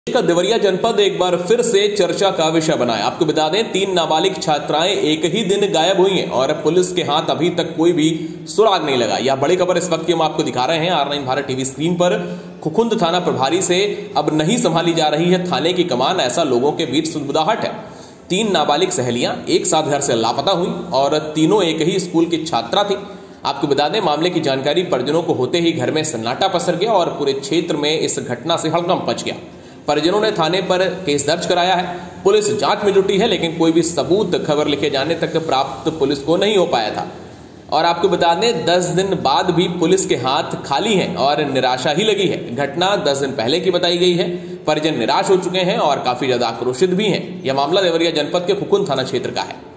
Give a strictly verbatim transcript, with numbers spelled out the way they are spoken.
का देवरिया जनपद एक बार फिर से चर्चा का विषय बना है। आपको बता दें, तीन नाबालिग छात्राएं एक ही दिन गायब हुई हैं और पुलिस के हाथ अभी तक कोई भी सुराग नहीं लगा। यह बड़ी खबर इस वक्त की हम आपको दिखा रहे हैं R nine Bharat TV screen पर। खुखुंद थाना प्रभारी से अब नहीं संभाली जा रही है थाने की कमान, ऐसा लोगों के बीच सुदबुदाहट है। तीन नाबालिग सहेलियां एक साथ घर से लापता हुई और तीनों एक ही स्कूल की छात्रा थी। आपको बता दें, मामले की जानकारी परिजनों को होते ही घर में सन्नाटा पसर गया और पूरे क्षेत्र में इस घटना से हड़कंप मच गया। परिजनों ने थाने पर केस दर्ज कराया है। पुलिस जांच में जुटी है, लेकिन कोई भी सबूत खबर लिखे जाने तक प्राप्त पुलिस को नहीं हो पाया था। और आपको बता दें, दस दिन बाद भी पुलिस के हाथ खाली हैं और निराशा ही लगी है। घटना दस दिन पहले की बताई गई है। परिजन निराश हो चुके हैं और काफी ज्यादा आक्रोशित भी हैं। यह मामला देवरिया जनपद के खुखुंद थाना क्षेत्र का है।